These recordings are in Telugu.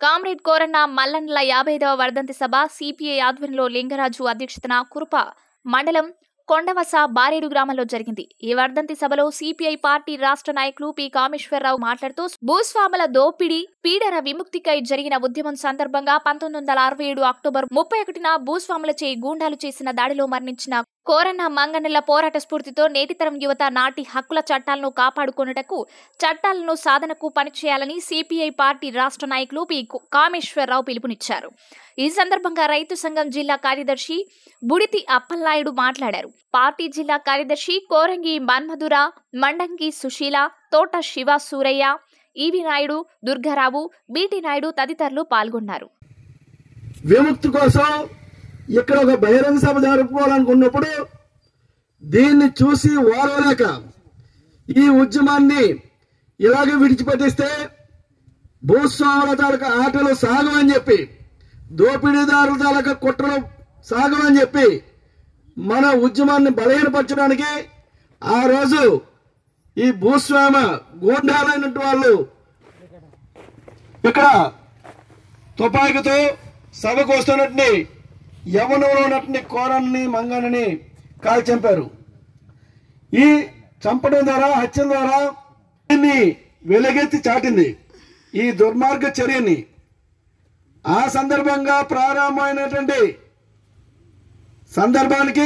కామ్రేడ్ కోరన్న మల్లన్నల 55వ వర్ధంతి సభ సిపిఐ ఆధ్వర్యంలో లింగరాజు అధ్యక్షతన కురుప మండలం కొండవస బారేడు గ్రామంలో జరిగింది. ఈ వర్ధంతి సభలో సిపిఐ పార్టీ రాష్ట్ర నాయకులు పి కామేశ్వరరావు మాట్లాడుతూ భూస్వాముల దోపిడీ పీడన విముక్తికై జరిగిన ఉద్యమం సందర్భంగా 1967 అక్టోబర్ 31న భూస్వాములచే గూండాలు చేసిన దాడిలో మరణించిన కోరన్న మంగన్నల పోరాట స్ఫూర్తితో నేటితరం యువత నాటి హక్కుల చట్టాలను కాపాడుకొనుటకు చట్టాలను సాధనకు పనిచేయాలని సిపిఐ పార్టీ రాష్ట్ర నాయకులు పి కామేశ్వరరావు పిలుపునిచ్చారు. ఈ సందర్భంగా రైతు సంఘం జిల్లా కార్యదర్శి బుడితి అప్పలనాయుడు మాట్లాడారు. పార్టీ జిల్లా కార్యదర్శి కోరంగి మన్మధుర, మండంగి సుశీల, తోట శివ సూరయ్య, ఈవి నాయుడు, దుర్గారావు, బీటీ నాయుడు తదితరులు పాల్గొన్నారు. విముక్తి కోసం ఇక్కడ ఒక బహిరంగ సభ జరుపుకోవాలనుకున్నప్పుడు దీన్ని చూసి ఓర్వలేక ఈ ఉద్యమాన్ని ఇలాగే విడిచిపెట్టిస్తే భూస్వాముల తాలూకా ఆటలు సాగమని చెప్పి, దోపిడీదారుల తాలూకా కుట్రలు సాగమని చెప్పి మన ఉద్యమాన్ని బలహీనపరచడానికి ఆ రోజు ఈ భూస్వామ గూండాలైనటువంటి వాళ్ళు ఇక్కడ తుపాకీతో సభకు వస్తున్నట్టు యవనంలో ఉన్నటువంటి కోరన్ని మంగన్నని కాల్చి చంపారు. ఈ చంపడం ద్వారా, హత్య ద్వారా దీన్ని వెలుగెత్తి చాటింది ఈ దుర్మార్గ చర్యని. ఆ సందర్భంగా ప్రారంభమైనటువంటి సందర్భానికి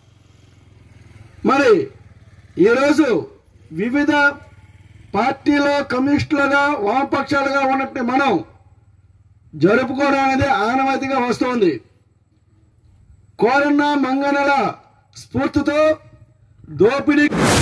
మరి ఈరోజు వివిధ పార్టీలో కమ్యూనిస్టులుగా వామపక్షాలుగా ఉన్నట్టు మనం జరుపుకోవడం అనేది ఆనవాయితీగా వస్తోంది. కోరన్న మంగన్నల స్ఫూర్తితో దోపిడీ